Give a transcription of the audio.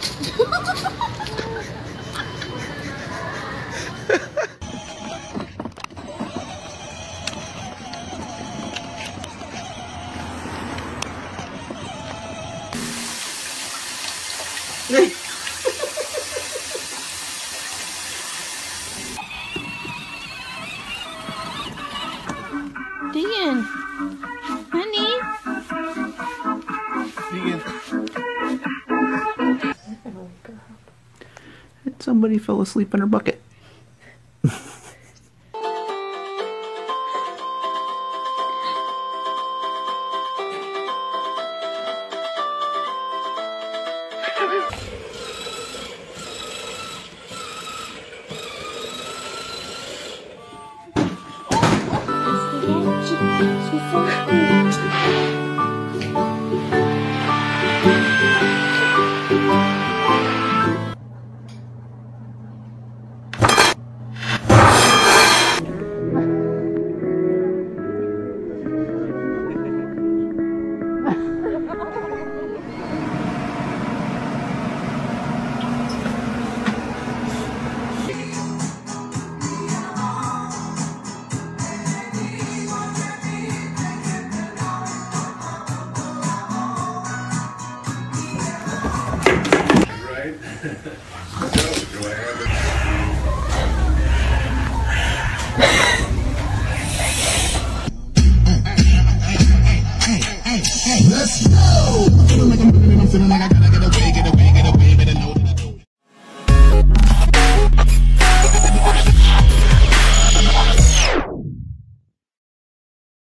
Deegan, honey. Deegan. Somebody fell asleep in her bucket. Let's go! Feeling like I'm living and I'm feeling like I gotta get away.